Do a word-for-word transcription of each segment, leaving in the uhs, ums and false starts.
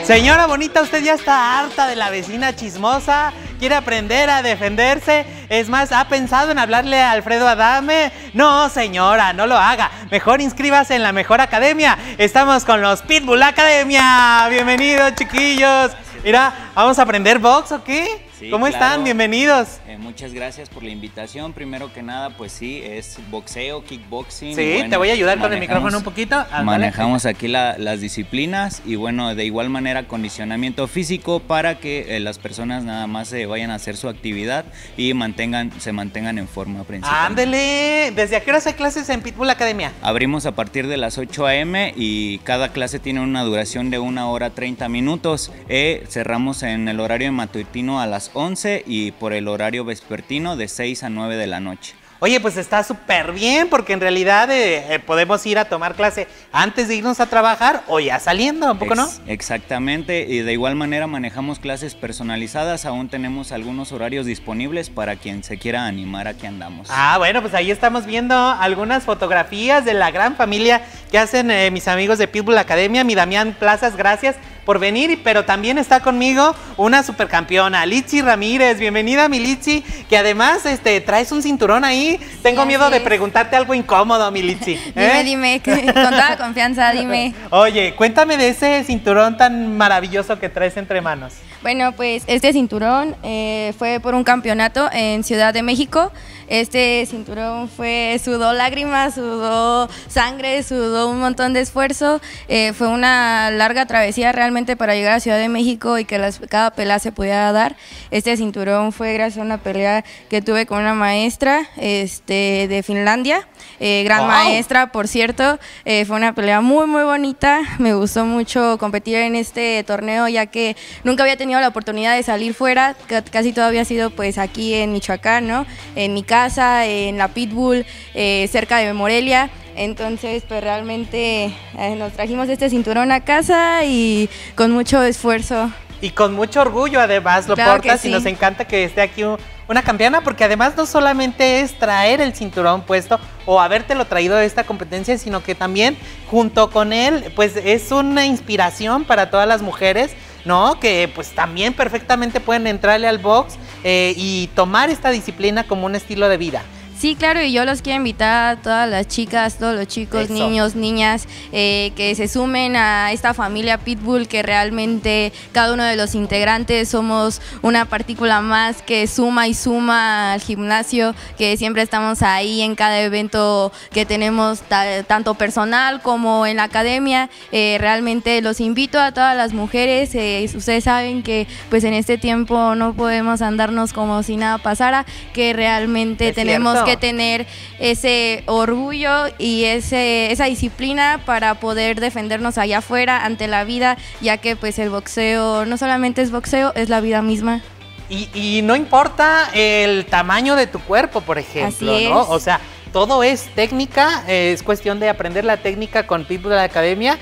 Señora bonita, usted ya está harta de la vecina chismosa, quiere aprender a defenderse, es más, ¿ha pensado en hablarle a Alfredo Adame? No, señora, no lo haga, mejor inscríbase en la mejor academia. Estamos con los Pitbull Academia. Bienvenidos, chiquillos. Mira, ¿vamos a aprender box o qué? Sí, ¿Cómo claro. están? Bienvenidos. Eh, muchas gracias por la invitación. Primero que nada, pues sí, es boxeo, kickboxing. Sí, bueno, te voy a ayudar con el micrófono un poquito. Ah, manejamos dale. aquí la, las disciplinas y bueno, de igual manera acondicionamiento físico para que eh, las personas nada más se vayan a hacer su actividad y mantengan, se mantengan en forma principal. ¡Ándele! ¿Desde a qué hora hay clases en Pitbull Academia? Abrimos a partir de las ocho a eme y cada clase tiene una duración de una hora treinta minutos. Eh, cerramos en el horario matutino a las once y por el horario vespertino de seis a nueve de la noche. Oye, pues está súper bien porque en realidad eh, eh, podemos ir a tomar clase antes de irnos a trabajar o ya saliendo, ¿un poco no? Ex exactamente, y de igual manera manejamos clases personalizadas, aún tenemos algunos horarios disponibles para quien se quiera animar, aquí andamos. Ah, bueno, pues ahí estamos viendo algunas fotografías de la gran familia que hacen eh, mis amigos de Pitbull Academia. Mi Damián Plazas, gracias por venir, pero también está conmigo una supercampeona, Litsi Ramírez. Bienvenida, mi Litsi, que además este, traes un cinturón ahí. Tengo sí, miedo de es. preguntarte algo incómodo, mi Litsi. ¿eh? Dime, dime, con toda confianza, dime. Oye, cuéntame de ese cinturón tan maravilloso que traes entre manos. Bueno, pues este cinturón eh, fue por un campeonato en Ciudad de México. Este cinturón fue, sudó lágrimas, sudó sangre, sudó un montón de esfuerzo. Eh, fue una larga travesía realmente para llegar a Ciudad de México y que las, cada pelea se pudiera dar. Este cinturón fue gracias a una pelea que tuve con una maestra este, de Finlandia, eh, gran wow. maestra, por cierto. Eh, fue una pelea muy, muy bonita. Me gustó mucho competir en este torneo ya que nunca había tenido la oportunidad de salir fuera, casi todo había sido pues aquí en Michoacán, ¿no? En mi casa, en la Pitbull, eh, cerca de Morelia. Entonces, pues realmente eh, nos trajimos este cinturón a casa y con mucho esfuerzo. Y con mucho orgullo además lo Claro portas sí. y nos encanta que esté aquí una campeona, porque además no solamente es traer el cinturón puesto o habértelo traído de esta competencia, sino que también junto con él pues es una inspiración para todas las mujeres, ¿no? Que pues también perfectamente pueden entrarle al box eh, y tomar esta disciplina como un estilo de vida. Sí, claro, y yo los quiero invitar a todas las chicas, todos los chicos, Eso. niños, niñas, eh, que se sumen a esta familia Pitbull, que realmente cada uno de los integrantes somos una partícula más que suma y suma al gimnasio, que siempre estamos ahí en cada evento que tenemos, tanto personal como en la academia. Eh, realmente los invito a todas las mujeres, eh, ustedes saben que pues en este tiempo no podemos andarnos como si nada pasara, que realmente es tenemos cierto. que tener ese orgullo y ese, esa disciplina para poder defendernos allá afuera ante la vida, ya que pues el boxeo no solamente es boxeo, es la vida misma. Y, y no importa el tamaño de tu cuerpo, por ejemplo, Así ¿no? es. O sea, todo es técnica, eh, es cuestión de aprender la técnica con Pitbull Academia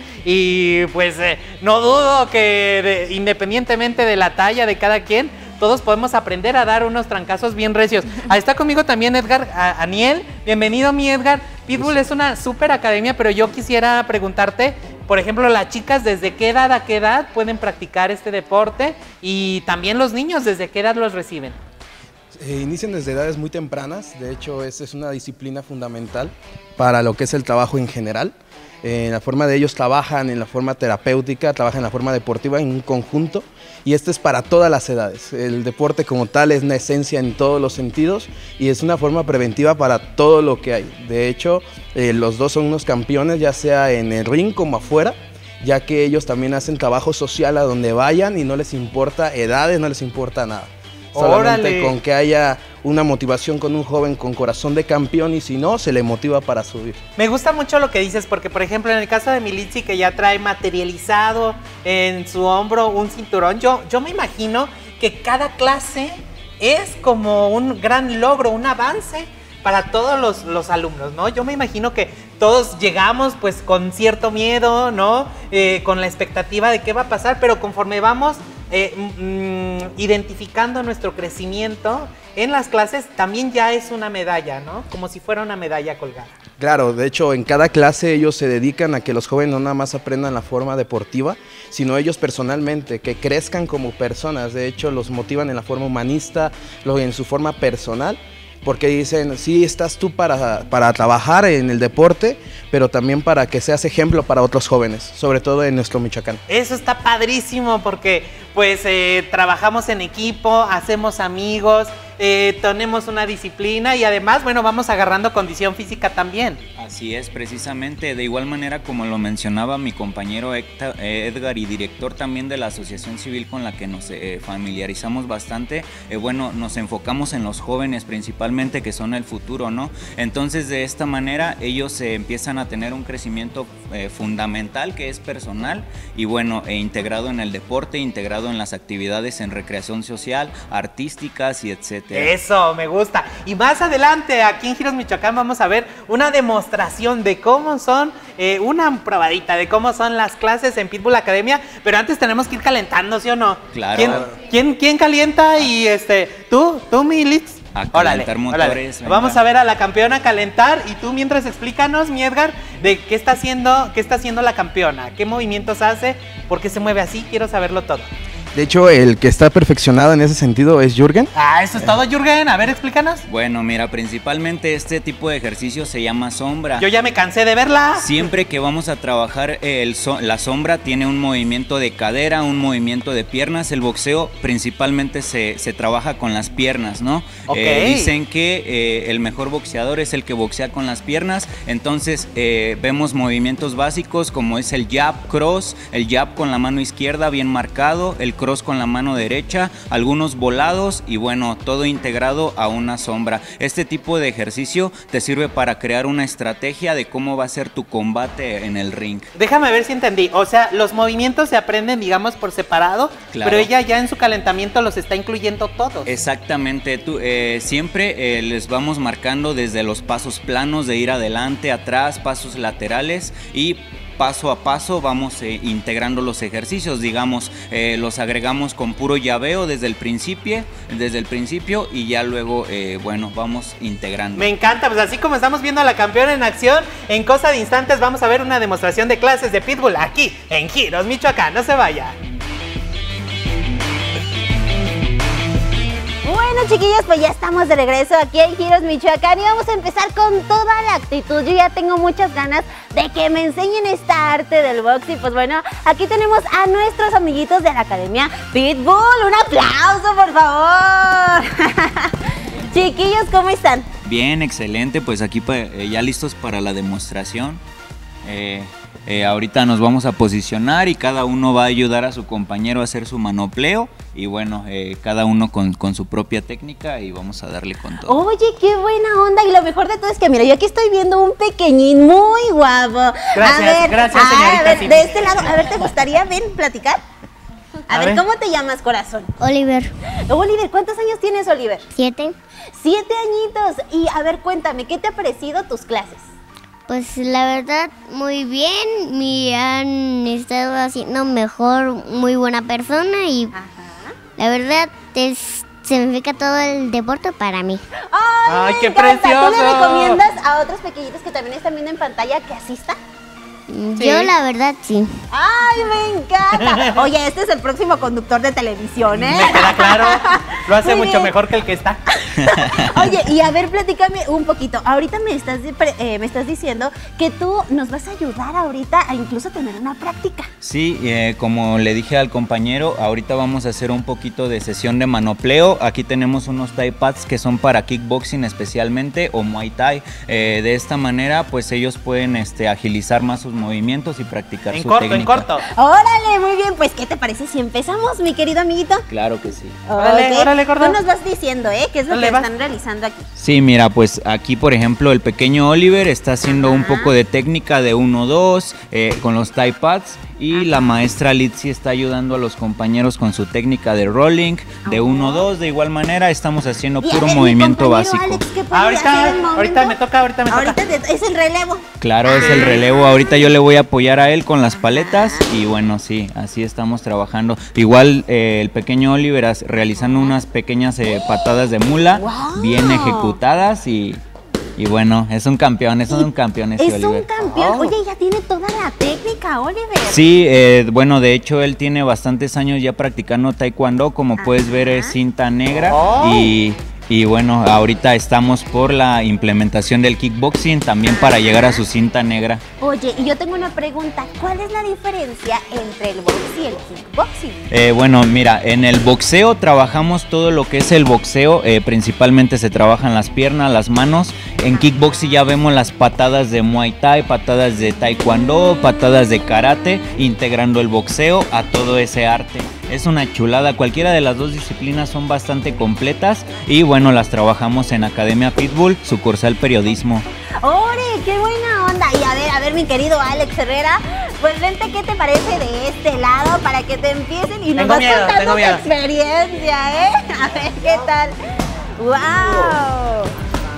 y pues eh, no dudo que de, independientemente de la talla de cada quien, todos podemos aprender a dar unos trancazos bien recios. Ahí está conmigo también Edgar Aniel. Bienvenido, mi Edgar. Pitbull es una súper academia, pero yo quisiera preguntarte, por ejemplo, las chicas, ¿desde qué edad a qué edad pueden practicar este deporte? Y también los niños, ¿desde qué edad los reciben? Eh, inician desde edades muy tempranas. De hecho, esta es una disciplina fundamental para lo que es el trabajo en general. En la forma de ellos trabajan, en la forma terapéutica, trabajan en la forma deportiva, en un conjunto, y esto es para todas las edades. El deporte como tal es una esencia en todos los sentidos y es una forma preventiva para todo lo que hay. De hecho, eh, los dos son unos campeones, ya sea en el ring como afuera, ya que ellos también hacen trabajo social a donde vayan y no les importa edades, no les importa nada. Solamente ¡Órale! Con que haya una motivación con un joven con corazón de campeón y si no, se le motiva para subir. Me gusta mucho lo que dices porque, por ejemplo, en el caso de mi Litsi, que ya trae materializado en su hombro un cinturón, yo, yo me imagino que cada clase es como un gran logro, un avance para todos los, los alumnos, ¿no? Yo me imagino que todos llegamos pues con cierto miedo, ¿no? Eh, con la expectativa de qué va a pasar, pero conforme vamos eh, mm, identificando nuestro crecimiento en las clases, también ya es una medalla, ¿no? Como si fuera una medalla colgada. Claro, de hecho en cada clase ellos se dedican a que los jóvenes no nada más aprendan la forma deportiva, sino ellos personalmente, que crezcan como personas. De hecho los motivan en la forma humanista, en su forma personal, porque dicen, sí, estás tú para, para trabajar en el deporte, pero también para que seas ejemplo para otros jóvenes, sobre todo en nuestro Michoacán. Eso está padrísimo porque pues eh, trabajamos en equipo, hacemos amigos, eh, tenemos una disciplina y además, bueno, vamos agarrando condición física también. Así es, precisamente, de igual manera como lo mencionaba mi compañero Edgar y director también de la asociación civil con la que nos eh, familiarizamos bastante, eh, bueno, nos enfocamos en los jóvenes principalmente que son el futuro, ¿no? Entonces de esta manera ellos eh, empiezan a tener un crecimiento eh, fundamental que es personal y bueno, e integrado en el deporte, integrado en las actividades en recreación social, artísticas y etcétera. Eso, me gusta. Y más adelante aquí en Giros Michoacán vamos a ver una demostración de cómo son, eh, una probadita de cómo son las clases en Pitbull Academia, pero antes tenemos que ir calentando, ¿sí o no? Claro. ¿Quién, ¿quién, quién calienta? Y este, tú, tú, mi Litz. A calentar motores. Vamos a ver a la campeona calentar y tú mientras explícanos, mi Edgar, de qué está haciendo, qué está haciendo la campeona, qué movimientos hace, por qué se mueve así, quiero saberlo todo. De hecho, el que está perfeccionado en ese sentido es Jürgen. Ah, eso es todo, Jürgen. A ver, explícanos. Bueno, mira, principalmente este tipo de ejercicio se llama sombra. Yo ya me cansé de verla. Siempre que vamos a trabajar el so la sombra tiene un movimiento de cadera, un movimiento de piernas. El boxeo principalmente se, se trabaja con las piernas, ¿no? Okay. Eh, dicen que eh, el mejor boxeador es el que boxea con las piernas. Entonces eh, vemos movimientos básicos como es el jab cross, el jab con la mano izquierda bien marcado, el cross con la mano derecha, algunos volados y bueno, todo integrado a una sombra. Este tipo de ejercicio te sirve para crear una estrategia de cómo va a ser tu combate en el ring. Déjame ver si entendí, o sea, los movimientos se aprenden digamos por separado, claro, pero ella ya en su calentamiento los está incluyendo todos. Exactamente, tú, eh, siempre eh, les vamos marcando desde los pasos planos de ir adelante, atrás, pasos laterales y paso a paso vamos eh, integrando los ejercicios, digamos, eh, los agregamos con puro llaveo desde el principio, desde el principio y ya luego, eh, bueno, vamos integrando. Me encanta, pues así como estamos viendo a la campeona en acción, en cosa de instantes vamos a ver una demostración de clases de Pitbull aquí en Giros Michoacán, no se vaya. Bueno, chiquillos, pues ya estamos de regreso aquí en Giros Michoacán y vamos a empezar con toda la actitud. Yo ya tengo muchas ganas de que me enseñen esta arte del box y pues bueno, aquí tenemos a nuestros amiguitos de la Academia Pitbull. ¡Un aplauso, por favor! Chiquillos, ¿cómo están? Bien, excelente, pues aquí eh, ya listos para la demostración. Eh, eh, ahorita nos vamos a posicionar y cada uno va a ayudar a su compañero a hacer su manopleo y bueno, eh, cada uno con, con su propia técnica y vamos a darle con todo. Oye, qué buena onda, y lo mejor de todo es que mira, yo aquí estoy viendo un pequeñín muy guapo. Gracias, a ver, gracias a señorita. ver, sí. de este lado, a ver, ¿te gustaría, ven, platicar? A, A ver, ver, ¿cómo te llamas, corazón? Oliver, Oliver, ¿cuántos años tienes, Oliver? siete. Siete añitos. Y a ver, cuéntame, ¿qué te ha parecido tus clases? Pues la verdad, muy bien. Me han estado haciendo mejor, muy buena persona y Ajá. la verdad es, significa todo el deporte para mí. ¡Ay, Ay, me qué encanta! precioso! ¿Tú le recomiendas a otros pequeñitos que también están viendo en pantalla que asistan? Yo la verdad sí. ¡Ay, me encanta! Oye, este es el próximo conductor de televisión, ¿eh? Me queda claro, lo hace Muy mucho bien. mejor que el que está. Oye, y a ver, platícame un poquito. Ahorita me estás, eh, me estás diciendo que tú nos vas a ayudar ahorita a incluso tener una práctica. Sí, eh, como le dije al compañero, ahorita vamos a hacer un poquito de sesión de manopleo. Aquí tenemos unos Thai pads que son para kickboxing especialmente o Muay Thai. Eh, de esta manera, pues ellos pueden este, agilizar más sus movimientos y practicar En su corto, técnica. en corto. Órale, muy bien. Pues, ¿qué te parece si empezamos, mi querido amiguito? Claro que sí. Órale, Ok. órale, gordo. Tú nos vas diciendo, ¿eh? ¿Qué es lo Órale, que vas. están realizando aquí? Sí, mira, pues aquí por ejemplo el pequeño Oliver está haciendo un poco de técnica de uno dos eh, con los Thai pads y la maestra Litzy está ayudando a los compañeros con su técnica de rolling de uno dos. De igual manera estamos haciendo Y a puro ver, mi movimiento compañero básico. Alex, ¿qué puede Ahorita, hacer el momento? ahorita me toca, ahorita me toca. Ahorita te- es el relevo. Claro, es el relevo. Ahorita yo le voy a apoyar a él con las paletas y bueno, sí, así estamos trabajando. Igual eh, el pequeño Oliver as- realizando unas pequeñas eh, patadas de mula Wow. bien ejecutadas y Y bueno, es un campeón, es un campeón ese Es Oliver. un campeón. Oh. Oye, ya tiene toda la técnica, Oliver. Sí, eh, bueno, de hecho él tiene bastantes años ya practicando taekwondo, como puedes ver es cinta negra Oh. y, y bueno, ahorita estamos por la implementación del kickboxing también para llegar a su cinta negra. Oye, y yo tengo una pregunta. ¿Cuál es la diferencia entre el box y el kickboxing? Eh, bueno, mira, en el boxeo trabajamos todo lo que es el boxeo, eh, principalmente se trabajan las piernas, las manos. En kickboxing ya vemos las patadas de Muay Thai, patadas de Taekwondo, patadas de Karate, integrando el boxeo a todo ese arte. Es una chulada, cualquiera de las dos disciplinas son bastante completas y bueno, las trabajamos en Academia Pitbull, sucursal Periodismo. ¡Ore, qué buena onda! Y a ver, a ver, mi querido Alex Herrera, pues vente, ¿qué te parece de este lado para que te empiecen y nos Tengo vas miedo, contando tengo tu miedo. experiencia, ¿eh? A ver, ¿qué tal? ¡Wow!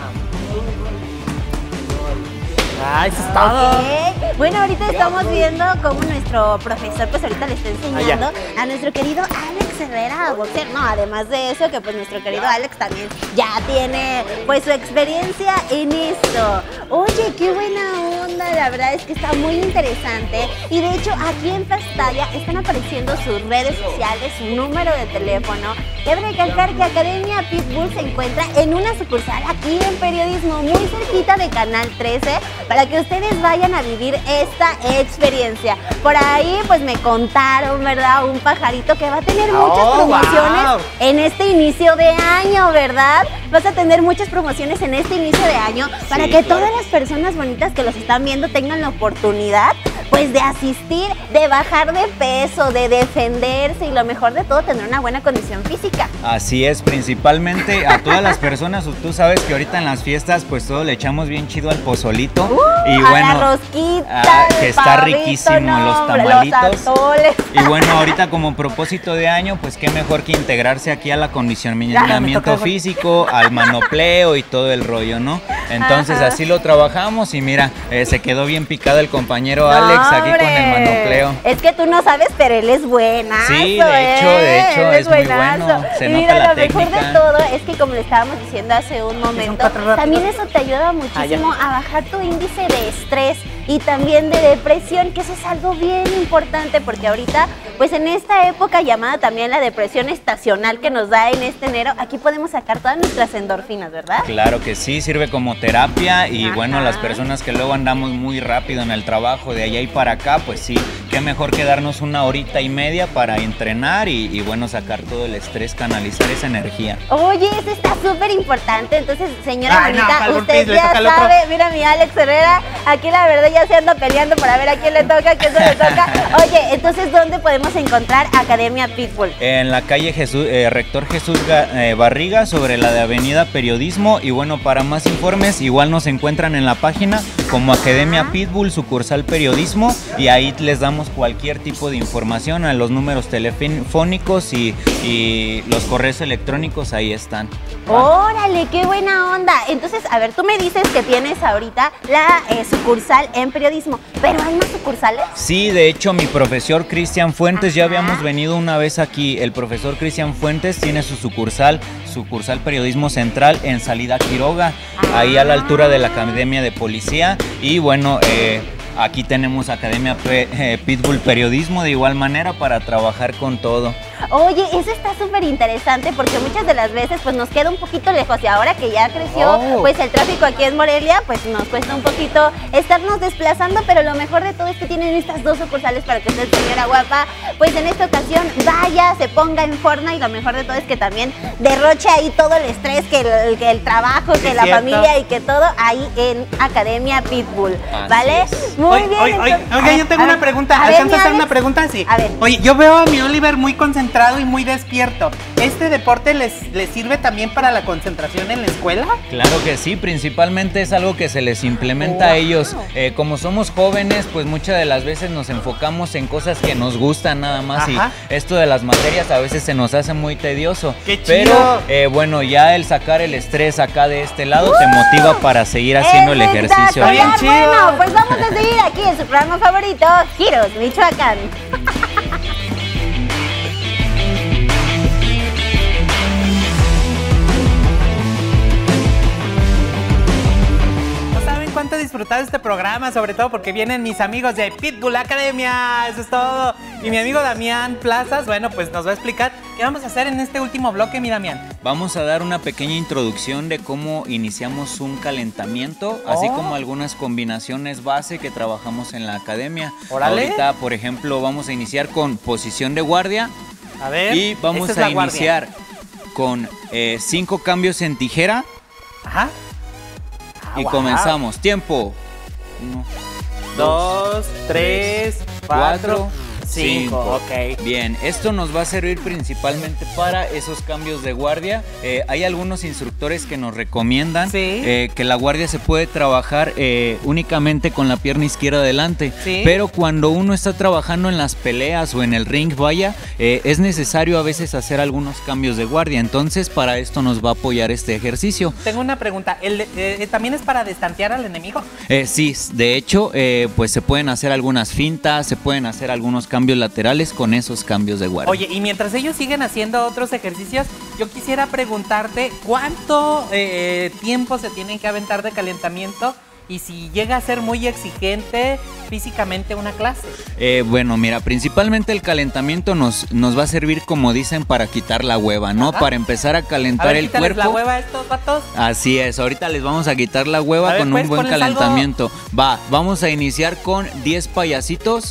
Ah, eso es todo. Ok. Bueno, ahorita estamos viendo cómo nuestro profesor, pues ahorita le está enseñando a nuestro querido Alex Herrera a boxear. No, además de eso, que pues nuestro querido Alex también ya tiene pues su experiencia en esto. Oye, qué buena onda, la verdad es que está muy interesante. Y de hecho, aquí en pantalla están apareciendo sus redes sociales, su número de teléfono. Debe recalcar que Academia Pitbull se encuentra en una sucursal aquí en Periodismo, muy cerquita de Canal trece, para que ustedes vayan a vivir esta experiencia. Por ahí pues me contaron, ¿verdad? Un pajarito que va a tener muchas Oh, promociones wow. en este inicio de año, ¿verdad? Vas a tener muchas promociones en este inicio de año para Sí, que claro. todas las personas bonitas que los están viendo tengan la oportunidad pues de asistir, de bajar de peso, de defenderse y lo mejor de todo, tener una buena condición física. Así es, principalmente a todas las personas, tú sabes que ahorita en las fiestas pues todo le echamos bien chido al pozolito Uh, y a bueno, la rosquita, ah, el que está pavito, riquísimo, no, los hombre, tamalitos. los atoles. Y bueno, ahorita como propósito de año, pues qué mejor que integrarse aquí al acondicionamiento tocó. físico, al manopleo y todo el rollo, ¿no? Entonces Ajá. así lo trabajamos y mira, eh, se quedó bien picado el compañero Alex No, aquí con el hombre. manopleo. Es que tú no sabes, pero él es buenazo. Sí, de hecho, de hecho, él es muy buenazo. bueno, se Y nota mira, la lo mejor técnica. de todo es que, como le estábamos diciendo hace un momento, cuatro rápido. también eso te ayuda muchísimo a bajar tu índice de estrés y también de depresión, que eso es algo bien importante, porque ahorita, pues en esta época llamada también la depresión estacional que nos da en este enero, aquí podemos sacar todas nuestras endorfinas, ¿verdad? Claro que sí, sirve como terapia y Ajá. bueno, las personas que luego andamos muy rápido en el trabajo de allá y para acá, pues sí, qué mejor que darnos una horita y media para entrenar y, y bueno, sacar todo el estrés, canalizar esa energía. Oye, eso está súper importante. Entonces, señora Ay, no, bonita, Palbur, usted please, le ya toca al otro. sabe, mira mi Alex Herrera, aquí la verdad ya se anda peleando para ver a quién le toca, a quién se le toca. Oye, entonces, ¿dónde podemos encontrar Academia Pitbull? En la calle Jesús, eh, Rector Jesús Ga- eh, Barriga, sobre la de Avenida Periodismo. Y bueno, para más informes, igual nos encuentran en la página como Academia Pitbull, sucursal Periodismo. Y ahí les damos cualquier tipo de información, a los números telefónicos y, y los correos electrónicos, ahí están. Órale, qué buena onda. Entonces, a ver, tú me dices que tienes ahorita la eh, sucursal en periodismo, pero ¿hay más sucursales? Sí, de hecho mi profesor Cristian Fuentes, ya Ajá. habíamos venido una vez aquí, el profesor Cristian Fuentes tiene su sucursal, sucursal Periodismo Central en Salida Quiroga, ahí a la altura de la Academia de Policía y bueno, eh, aquí tenemos Academia P- eh, Pitbull Periodismo de igual manera para trabajar con todo. Oye, eso está súper interesante porque muchas de las veces pues nos queda un poquito lejos y ahora que ya creció Oh. pues el tráfico aquí en Morelia, pues nos cuesta un poquito estarnos desplazando, pero lo mejor de todo es que tienen estas dos sucursales para que usted, señora guapa, pues en esta ocasión vaya, se ponga en forma y lo mejor de todo es que también derroche ahí todo el estrés, que el, que el trabajo, que Es la cierto. familia y que todo ahí en Academia Pitbull, Así ¿vale? es. Muy Oye, bien. oye, oye, entonces- oiga, a yo ver, tengo a una ver, pregunta. a ver, ¿Alcanza mi a hacer Alex. una pregunta? Sí. A ver. Oye, yo veo a mi Oliver muy concentrado y muy despierto. ¿Este deporte les, les sirve también para la concentración en la escuela? Claro que sí, principalmente es algo que se les implementa a ellos. Eh, como somos jóvenes, pues muchas de las veces nos enfocamos en cosas que nos gustan nada más Ajá. y esto de las materias a veces se nos hace muy tedioso. ¡Qué Pero chido! eh, bueno, ya el sacar el estrés acá de este lado te motiva para seguir haciendo el ejercicio. Está bien Espectacular. chido. Bueno, pues vamos a seguir aquí en su programa favorito, Giros Michoacán. disfrutado este programa, sobre todo porque vienen mis amigos de Pitbull Academia. Eso es todo. Y mi amigo Damián Plazas, bueno, pues nos va a explicar qué vamos a hacer en este último bloque, mi Damián. Vamos a dar una pequeña introducción de cómo iniciamos un calentamiento, oh. así como algunas combinaciones base que trabajamos en la academia. Órale. Ahorita, por ejemplo, vamos a iniciar con posición de guardia. A ver, y vamos a iniciar guardia. con eh, cinco cambios en tijera. Ajá. Ah, y wow. comenzamos. Tiempo. Uno, dos, dos tres, cuatro, cinco. Ok. Bien, esto nos va a servir principalmente para esos cambios de guardia. Eh, hay algunos instructores que nos recomiendan ¿Sí? eh, que la guardia se puede trabajar eh, únicamente con la pierna izquierda adelante. ¿Sí? Pero cuando uno está trabajando en las peleas o en el ring, vaya, eh, es necesario a veces hacer algunos cambios de guardia. Entonces, para esto nos va a apoyar este ejercicio. Tengo una pregunta. ¿El, eh, ¿También es para destantear al enemigo? Eh, sí, de hecho, eh, pues se pueden hacer algunas fintas, se pueden hacer algunos cambios cambios laterales con esos cambios de guardia. Oye, y mientras ellos siguen haciendo otros ejercicios, yo quisiera preguntarte cuánto eh, tiempo se tienen que aventar de calentamiento y si llega a ser muy exigente físicamente una clase. Eh, bueno, mira, principalmente el calentamiento nos, nos va a servir, como dicen, para quitar la hueva, ¿no? Ajá. Para empezar a calentar a ver, el cuerpo. la hueva a estos vatos. Así es, ahorita les vamos a quitar la hueva ver, con pues, un buen calentamiento. Algo. Va, vamos a iniciar con diez payasitos.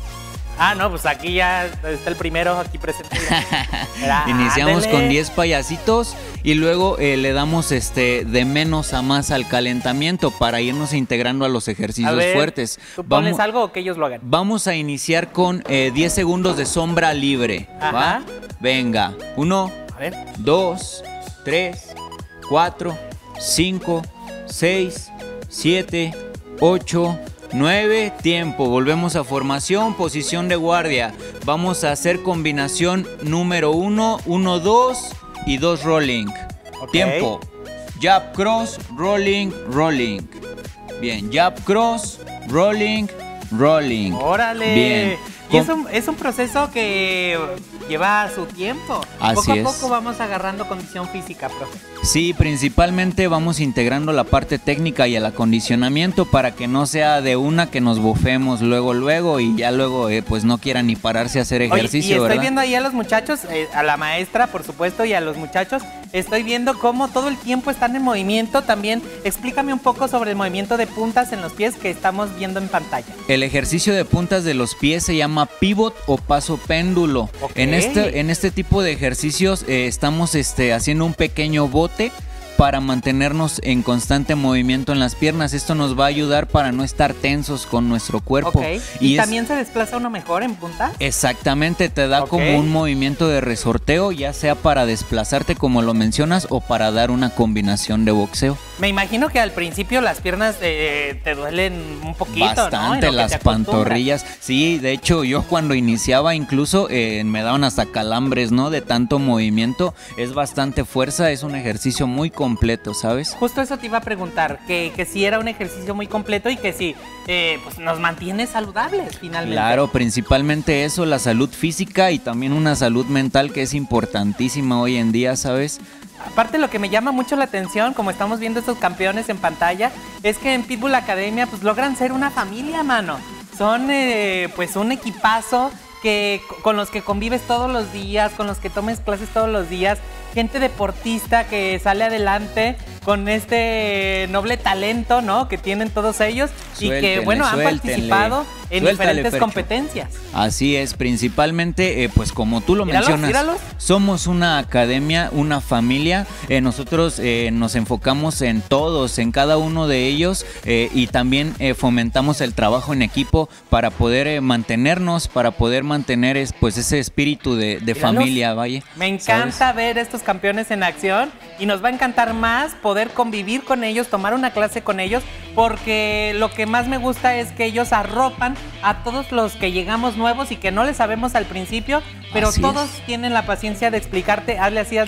Ah, no, pues aquí ya está el primero aquí presente. Mira, iniciamos ándele. con diez payasitos y luego eh, le damos este de menos a más al calentamiento para irnos integrando a los ejercicios a ver, fuertes. ¿Tú pones vamos, algo o que ellos lo hagan? Vamos a iniciar con eh, diez segundos de sombra libre. Ajá. ¿Va? Venga, uno, a ver. dos, tres, cuatro, cinco, seis, siete, ocho, nueve, tiempo. Volvemos a formación, posición de guardia. Vamos a hacer combinación número uno, uno, dos y dos rolling. Okay. Tiempo. Jab, cross, rolling, rolling. Bien, jab, cross, rolling, rolling. ¡Órale! Bien. Y es un, es un proceso que lleva su tiempo. Así poco a es. poco vamos agarrando condición física, profe. Sí, principalmente vamos integrando la parte técnica y el acondicionamiento para que no sea de una que nos bofemos luego, luego y ya luego eh, pues no quieran ni pararse a hacer ejercicio, Oye, y estoy ¿verdad? viendo ahí a los muchachos, eh, a la maestra, por supuesto, y a los muchachos. Estoy viendo cómo todo el tiempo están en movimiento. También explícame un poco sobre el movimiento de puntas en los pies que estamos viendo en pantalla. El ejercicio de puntas de los pies se llama pivot o paso péndulo. Okay. En este, en este tipo de ejercicios eh, estamos este, haciendo un pequeño bote para mantenernos en constante movimiento en las piernas. Esto nos va a ayudar para no estar tensos con nuestro cuerpo. Okay. ¿Y, ¿Y también es... se desplaza uno mejor en punta? Exactamente, te da Okay. como un movimiento de resorteo, ya sea para desplazarte como lo mencionas o para dar una combinación de boxeo. Me imagino que al principio las piernas eh, te duelen un poquito, Bastante, ¿no? las pantorrillas. Sí, de hecho yo cuando iniciaba incluso eh, me daban hasta calambres, ¿no? De tanto movimiento. Es bastante fuerza, es un ejercicio muy completo, ¿sabes? Justo eso te iba a preguntar, que, que si era un ejercicio muy completo y que si eh, pues nos mantiene saludables finalmente. Claro, principalmente eso, la salud física y también una salud mental que es importantísima hoy en día, ¿sabes? Aparte, lo que me llama mucho la atención, como estamos viendo estos campeones en pantalla, es que en Pitbull Academia pues logran ser una familia, mano. Son eh, pues un equipazo que, con los que convives todos los días, con los que tomes clases todos los días, gente deportista que sale adelante con este noble talento, ¿no? Que tienen todos ellos Suéltenle, y que, bueno, han suéltenle. participado en Suéltale, diferentes Fercho. competencias. Así es, principalmente, eh, pues como tú lo Míralos, mencionas, míralos. somos una academia, una familia. Eh, nosotros eh, nos enfocamos en todos, en cada uno de ellos eh, y también eh, fomentamos el trabajo en equipo para poder eh, mantenernos, para poder mantener es, pues ese espíritu de, de Míralos. familia, vaya. Me encanta ¿sabes? ver estos campeones en acción y nos va a encantar más poder convivir con ellos, tomar una clase con ellos, porque lo que más me gusta es que ellos arropan a todos los que llegamos nuevos y que no les sabemos al principio, pero Así todos es. tienen la paciencia de explicarte, hazle así, hazle así.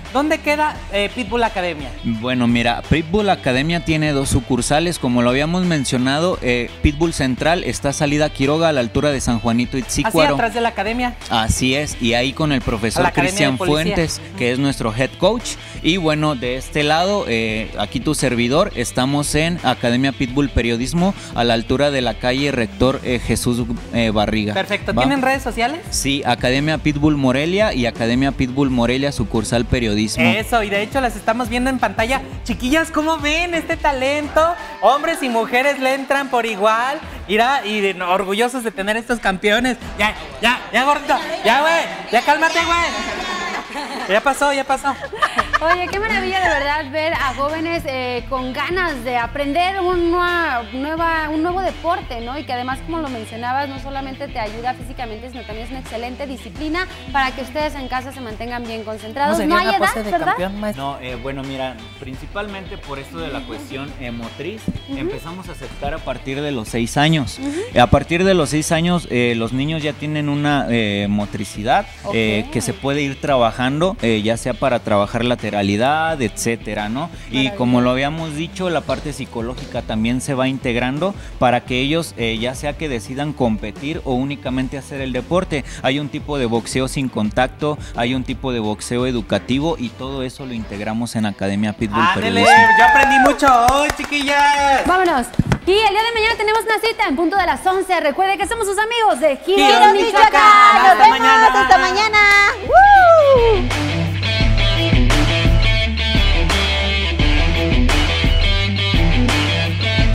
¿dónde queda eh, Pitbull Academia? Bueno, mira, Pitbull Academia tiene dos sucursales, como lo habíamos mencionado. eh, Pitbull Central está salida Quiroga a la altura de San Juanito Itzícuaro. ¿Así atrás de la academia? Así es, y ahí con el profesor Cristian Fuentes, que es nuestro head coach. Y bueno, de este lado, eh, aquí tu servidor, estamos en Academia Pitbull Periodismo, a la altura de la calle Rector eh, Jesús eh, Barriga. Perfecto, ¿va? ¿tienen redes sociales? Sí, Academia Pitbull Morelia y Academia Pitbull Morelia, sucursal Periodismo. Eso, y de hecho las estamos viendo en pantalla. Chiquillas, ¿cómo ven este talento? Hombres y mujeres le entran por igual. Irá, y de, no, orgullosos de tener estos campeones. Ya, ya, ya, gordito. Ya, güey. Ya, cálmate, güey. Ya pasó, ya pasó. Oye, qué maravilla de verdad ver a jóvenes eh, con ganas de aprender un, nueva, nueva, un nuevo deporte, ¿no? Y que además, como lo mencionabas, no solamente te ayuda físicamente, sino también es una excelente disciplina para que ustedes en casa se mantengan bien concentrados. No hay edad, ¿verdad? Campeón, no, eh, bueno, mira, principalmente por esto de la cuestión eh, motriz, uh-huh. empezamos a aceptar a partir de los seis años. Uh-huh. A partir de los seis años, eh, los niños ya tienen una eh, motricidad okay. eh, que se puede ir trabajando, eh, ya sea para trabajar lateralidad, etcétera, ¿no? Y como lo habíamos dicho, la parte psicológica también se va integrando para que ellos, eh, ya sea que decidan competir o únicamente hacer el deporte. Hay un tipo de boxeo sin contacto, hay un tipo de boxeo educativo y todo eso lo integramos en Academia Pitbull Periodismo. Yo aprendí mucho hoy, chiquillas. Vámonos. Y el día de mañana tenemos una cita en punto de las once. Recuerde que somos sus amigos de Giros Michoacán. Nos vemos, hasta mañana. ¡Woo!